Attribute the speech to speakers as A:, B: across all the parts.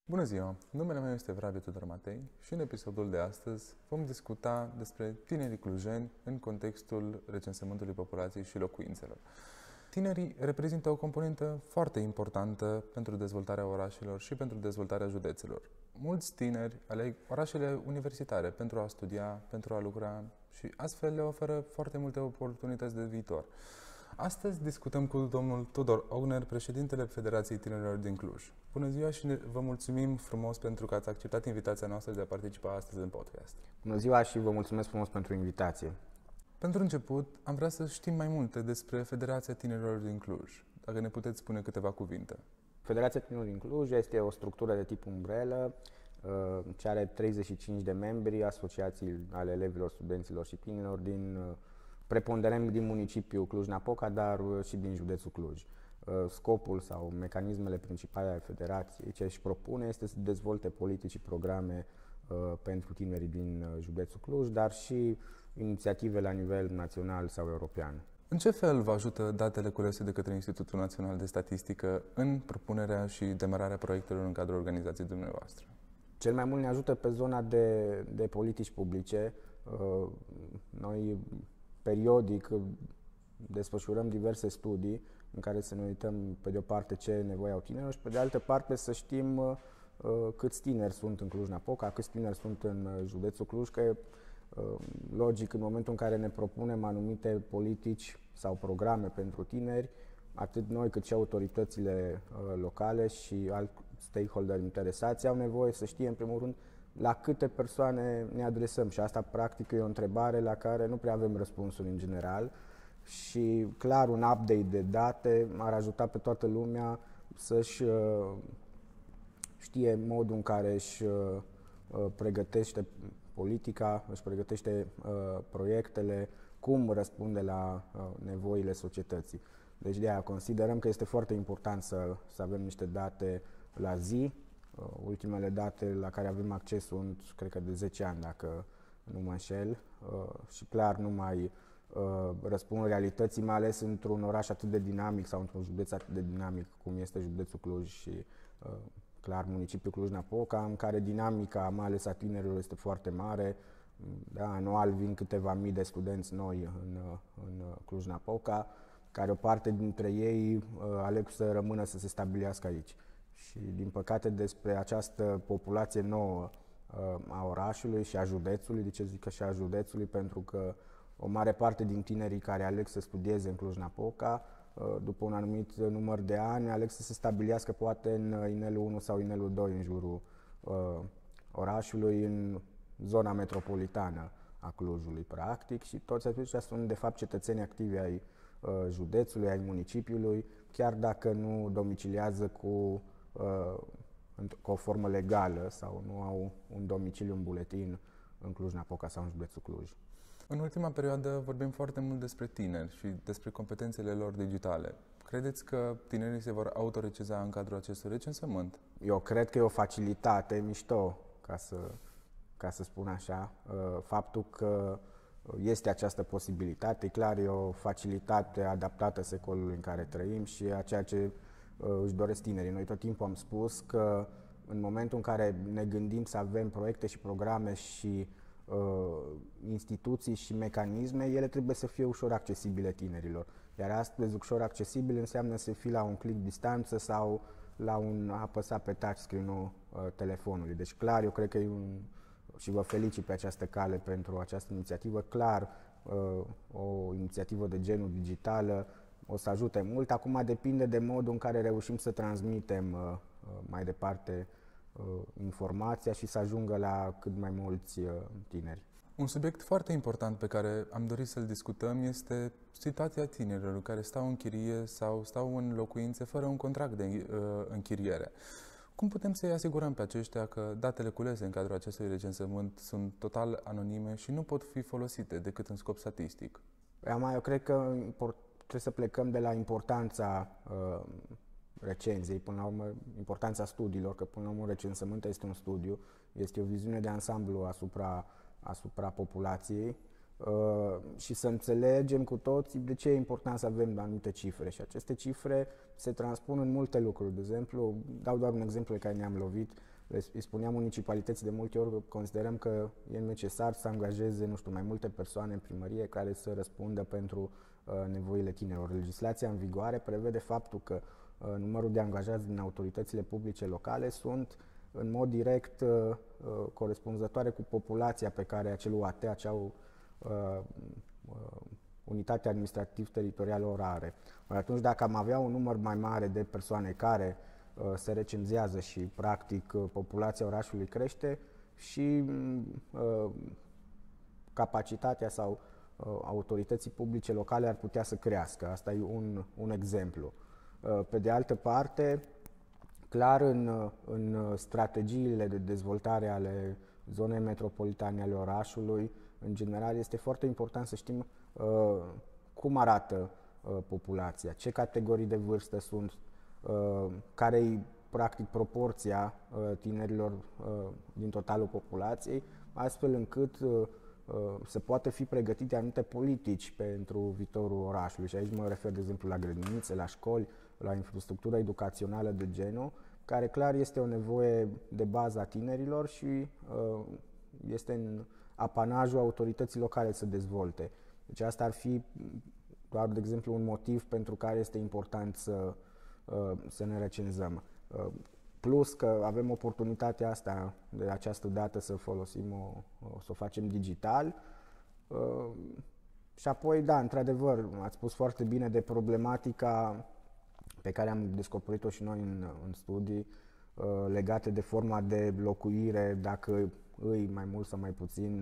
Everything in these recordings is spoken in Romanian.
A: Bună ziua! Numele meu este Vrabiu Tudor Matei și în episodul de astăzi vom discuta despre tinerii clujeni în contextul recensământului populației și locuințelor. Tinerii reprezintă o componentă foarte importantă pentru dezvoltarea orașelor și pentru dezvoltarea județelor. Mulți tineri aleg orașele universitare pentru a studia, pentru a lucra și astfel le oferă foarte multe oportunități de viitor. Astăzi discutăm cu domnul Tudor Ogner, președintele Federației Tinerilor din Cluj. Bună ziua și vă mulțumim frumos pentru că ați acceptat invitația noastră de a participa astăzi în podcast.
B: Bună ziua și vă mulțumesc frumos pentru invitație.
A: Pentru început, am vrea să știm mai multe despre Federația Tinerilor din Cluj. Dacă ne puteți spune câteva cuvinte.
B: Federația Tinerilor din Cluj este o structură de tip umbrelă, ce are 35 de membri, asociații ale elevilor, studenților și tinerilor preponderent din municipiul Cluj-Napoca, dar și din județul Cluj. Scopul sau mecanismele principale ale Federației, ce își propune, este să dezvolte politici și programe pentru tinerii din județul Cluj, dar și inițiative la nivel național sau european.
A: În ce fel vă ajută datele culese de către Institutul Național de Statistică în propunerea și demararea proiectelor în cadrul organizației dumneavoastră?
B: Cel mai mult ne ajută pe zona de politici publice. Noi periodic desfășurăm diverse studii în care să ne uităm pe de o parte ce nevoie au tinerilor și pe de altă parte să știm câți tineri sunt în Cluj-Napoca, câți tineri sunt în județul Cluj, că logic în momentul în care ne propunem anumite politici sau programe pentru tineri, atât noi cât și autoritățile locale și alți stakeholder interesați au nevoie să știe în primul rând la câte persoane ne adresăm și asta practic e o întrebare la care nu prea avem răspunsuri în general și clar un update de date ar ajuta pe toată lumea să-și știe modul în care își pregătește politica, își pregătește proiectele, cum răspunde la nevoile societății. Deci de aia considerăm că este foarte important să avem niște date la zi. Ultimele date la care avem acces sunt, cred că de 10 ani, dacă nu mă înșel, și clar nu mai răspund realității, mai ales într-un oraș atât de dinamic sau într-un județ atât de dinamic cum este județul Cluj și clar municipiul Cluj-Napoca, în care dinamica, mai ales a tinerilor, este foarte mare. Da, anual vin câteva mii de studenți noi în Cluj-Napoca, care o parte dintre ei aleg să rămână să se stabilească aici. Și din păcate despre această populație nouă a orașului și a județului, de ce zic că și a județului, pentru că o mare parte din tinerii care aleg să studieze în Cluj-Napoca, după un anumit număr de ani, aleg să se stabilească poate în inelul 1 sau inelul 2 în jurul orașului, în zona metropolitană a Clujului, practic, și toți aceștia sunt de fapt cetățeni activi ai județului, ai municipiului, chiar dacă nu domiciliază cu o formă legală sau nu au un domiciliu, un buletin în Cluj-Napoca sau în județul Cluj.
A: În ultima perioadă vorbim foarte mult despre tineri și despre competențele lor digitale. Credeți că tinerii se vor autoreceza în cadrul acestui recensământ?
B: Eu cred că e o facilitate mișto, ca să spun așa, faptul că este această posibilitate. Clar, e o facilitate adaptată secolului în care trăim și a ceea ce își doresc tinerii. Noi tot timpul am spus că în momentul în care ne gândim să avem proiecte și programe și instituții și mecanisme, ele trebuie să fie ușor accesibile tinerilor. Iar astăzi ușor accesibil înseamnă să fii la un click distanță sau la un apăsat pe touchscreen-ul telefonului. Deci clar, eu cred că și vă felicit pe această cale pentru această inițiativă. Clar, o inițiativă de genul digitală o să ajute mult. Acum depinde de modul în care reușim să transmitem mai departe informația și să ajungă la cât mai mulți tineri.
A: Un subiect foarte important pe care am dorit să-l discutăm este situația tinerilor care stau în chirie sau stau în locuințe fără un contract de închiriere. Cum putem să-i asigurăm pe aceștia că datele culese în cadrul acestui recensământ sunt total anonime și nu pot fi folosite decât în scop statistic?
B: Eu cred că trebuie să plecăm de la importanța recenziei, până la urmă, importanța studiilor, că până la urmă recensământ este un studiu, este o viziune de ansamblu asupra populației și să înțelegem cu toții de ce e important să avem anumite cifre. Și aceste cifre se transpun în multe lucruri. De exemplu, dau doar un exemplu pe care ne-am lovit îi spuneam municipalității de multe ori că considerăm că e necesar să angajeze, nu știu, mai multe persoane în primărie care să răspundă pentru nevoile tinerilor. Legislația în vigoare prevede faptul că numărul de angajați din autoritățile publice locale sunt în mod direct corespunzătoare cu populația pe care acel UAT, acea unitate administrativ-teritorială o are. Atunci, dacă am avea un număr mai mare de persoane care se recenzează și, practic, populația orașului crește și capacitatea sau autorității publice locale ar putea să crească. Asta e un exemplu. Pe de altă parte, clar, în strategiile de dezvoltare ale zonei metropolitane ale orașului, în general, este foarte important să știm cum arată populația, ce categorii de vârstă sunt, care e practic proporția tinerilor din totalul populației, astfel încât să poată fi pregătite anumite politici pentru viitorul orașului. Și aici mă refer, de exemplu, la grădinițe, la școli, la infrastructură educațională de genul, care clar este o nevoie de bază a tinerilor și este în apanajul autorității locale să dezvolte. Deci asta ar fi doar, de exemplu, un motiv pentru care este important să ne recenzăm. Plus că avem oportunitatea asta de această dată să folosim, să o facem digital. Și apoi, da, într-adevăr, ați spus foarte bine de problematica pe care am descoperit-o și noi în studii legate de forma de locuire, dacă îi mai mult sau mai puțin,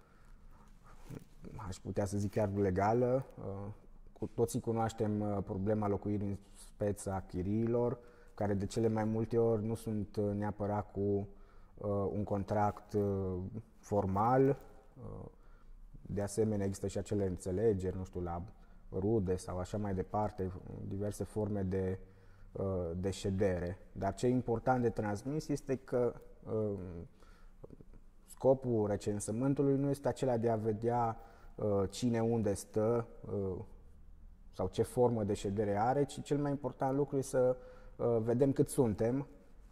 B: aș putea să zic chiar legală. Cu toții cunoaștem problema locuirii în speță a chiriilor, care de cele mai multe ori nu sunt neapărat cu un contract formal. De asemenea, există și acele înțelegeri, nu știu, la rude sau așa mai departe, diverse forme de ședere. Dar ce e important de transmis este că scopul recensământului nu este acela de a vedea cine unde stă sau ce formă de ședere are, ci cel mai important lucru este să vedem cât suntem,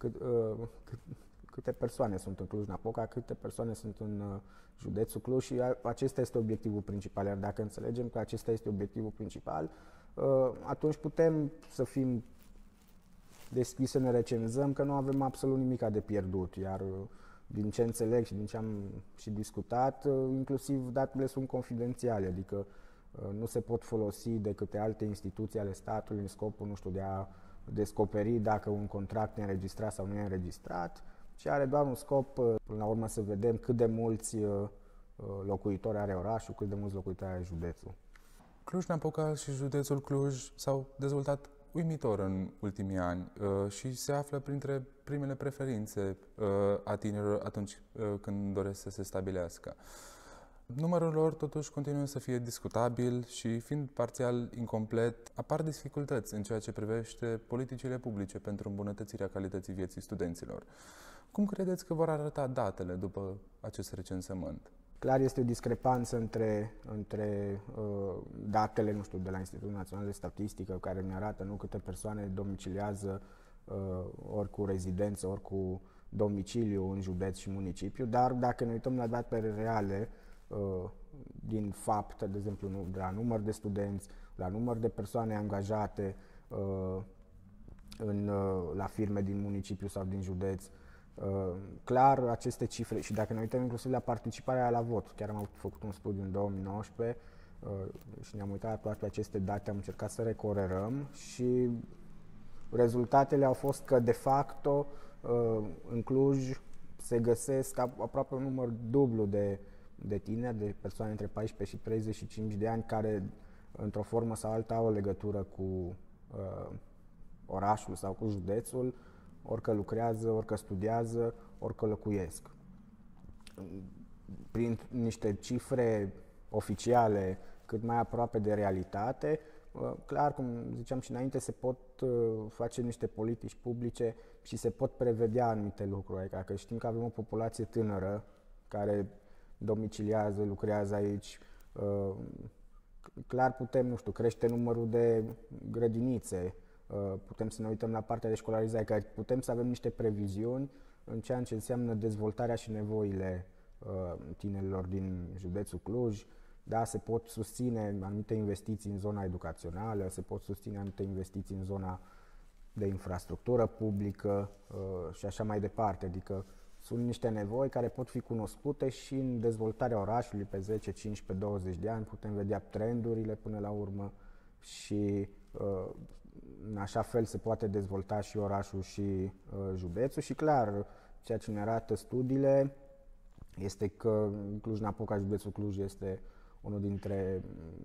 B: câte persoane sunt în Cluj-Napoca, câte persoane sunt în județul Cluj și acesta este obiectivul principal. Iar dacă înțelegem că acesta este obiectivul principal, atunci putem să fim deschiși să ne recenzăm, că nu avem absolut nimic de pierdut. Iar din ce înțeleg și din ce am și discutat, inclusiv datele sunt confidențiale, adică nu se pot folosi de câte alte instituții ale statului în scopul, nu știu, de a descoperi dacă un contract e înregistrat sau nu e înregistrat, ci are doar un scop, până la urmă, să vedem cât de mulți locuitori are orașul, cât de mulți locuitori are județul.
A: Cluj-Napoca și județul Cluj s-au dezvoltat uimitor în ultimii ani și se află printre primele preferințe a tinerilor atunci când doresc să se stabilească. Numărul lor totuși continuă să fie discutabil și, fiind parțial incomplet, apar dificultăți în ceea ce privește politicile publice pentru îmbunătățirea calității vieții studenților. Cum credeți că vor arăta datele după acest recensământ?
B: Clar, este o discrepanță între datele, nu știu, de la Institutul Național de Statistică, care ne arată nu câte persoane domiciliază ori cu rezidență, ori cu domiciliu în județ și municipiu, dar dacă ne uităm la datele reale, din fapt, de exemplu, de la număr de studenți, la număr de persoane angajate la firme din municipiu sau din județ, clar, aceste cifre, și dacă ne uităm inclusiv la participarea la vot, chiar am făcut un studiu în 2019 și ne-am uitat la toate aceste date, am încercat să recorelăm și rezultatele au fost că, de facto, în Cluj se găsesc aproape un număr dublu de tineri, de persoane între 14 și 35 de ani, care, într-o formă sau alta, au o legătură cu orașul sau cu județul, orică lucrează, orică studiază, orică locuiesc. Prin niște cifre oficiale cât mai aproape de realitate, clar, cum ziceam și înainte, se pot face niște politici publice și se pot prevedea anumite lucruri. Adică că știm că avem o populație tânără care domiciliază, lucrează aici, clar putem, nu știu, crește numărul de grădinițe, putem să ne uităm la partea de școlarizare, că putem să avem niște previziuni în ceea ce înseamnă dezvoltarea și nevoile tinerilor din județul Cluj. Da, se pot susține anumite investiții în zona educațională, se pot susține anumite investiții în zona de infrastructură publică și așa mai departe. Adică sunt niște nevoi care pot fi cunoscute și în dezvoltarea orașului pe 10, 15, 20 de ani. Putem vedea trendurile până la urmă și în așa fel se poate dezvolta și orașul și județul. Și clar, ceea ce ne arată studiile este că Cluj-Napoca, județul Cluj, este unul dintre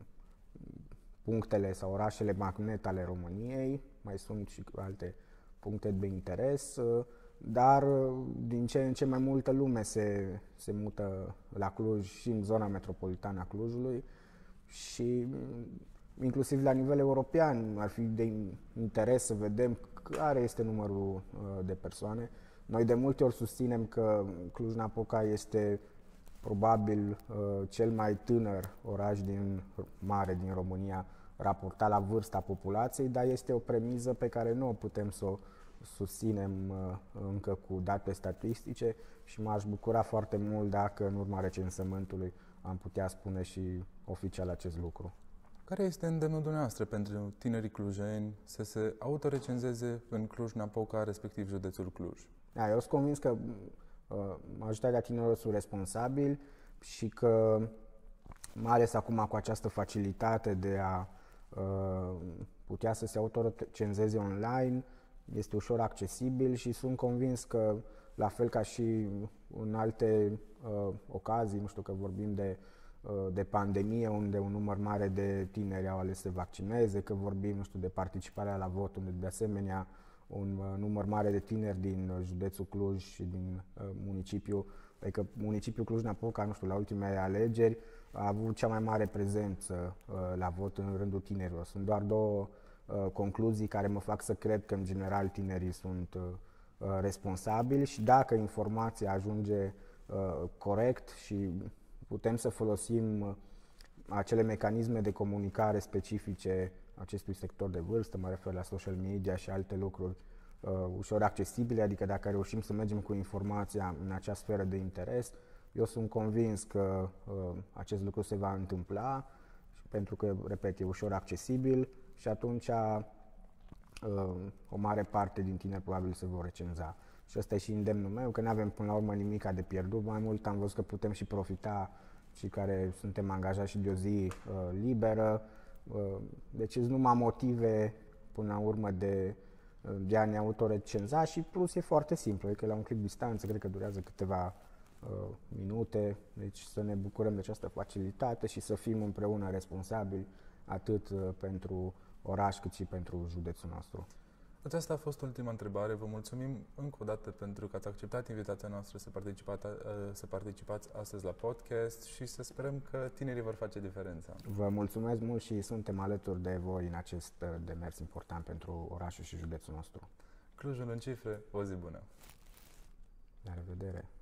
B: punctele sau orașele magnet ale României. Mai sunt și alte puncte de interes, dar din ce în ce mai multă lume se mută la Cluj și în zona metropolitană a Clujului și inclusiv la nivel european ar fi de interes să vedem care este numărul de persoane. Noi de multe ori susținem că Cluj-Napoca este probabil cel mai tânăr oraș mare din România raportat la vârsta populației, dar este o premiză pe care nu o putem să o susținem încă cu date statistice și m-aș bucura foarte mult dacă în urma recensământului am putea spune și oficial acest lucru.
A: Care este îndemnul dumneavoastră pentru tinerii clujeni să se autorecenzeze în Cluj-Napoca, respectiv județul Cluj?
B: Da, eu sunt convins că majoritatea tinerilor sunt responsabili și că, mai ales acum cu această facilitate de a putea să se autorecenzeze online, este ușor accesibil și sunt convins că, la fel ca și în alte ocazii, nu știu, că vorbim de pandemie, unde un număr mare de tineri au ales să se vaccineze, că vorbim, nu știu, de participarea la vot, unde de asemenea un număr mare de tineri din județul Cluj și din municipiu, adică municipiul Cluj-Napoca, nu știu, la ultimele alegeri a avut cea mai mare prezență la vot în rândul tinerilor. Sunt doar două concluzii care mă fac să cred că, în general, tinerii sunt responsabili și dacă informația ajunge corect și putem să folosim acele mecanisme de comunicare specifice acestui sector de vârstă, mă refer la social media și alte lucruri ușor accesibile, adică dacă reușim să mergem cu informația în acea sferă de interes, eu sunt convins că acest lucru se va întâmpla, pentru că, repet, e ușor accesibil și atunci o mare parte din tineri probabil se vor recenza. Și ăsta e și îndemnul meu, că nu avem până la urmă nimic de pierdut, mai mult am văzut că putem și profita și care suntem angajați și de o zi liberă. Deci sunt numai motive până la urmă de a ne autorecenza și plus e foarte simplu, adică la un click distanță, cred că durează câteva minute, deci să ne bucurăm de această facilitate și să fim împreună responsabili atât pentru oraș cât și pentru județul nostru.
A: Aceasta a fost ultima întrebare. Vă mulțumim încă o dată pentru că ați acceptat invitația noastră să participați astăzi la podcast și să sperăm că tinerii vor face diferența.
B: Vă mulțumesc mult și suntem alături de voi în acest demers important pentru orașul și județul nostru.
A: Clujul în cifre, o zi bună!
B: La revedere!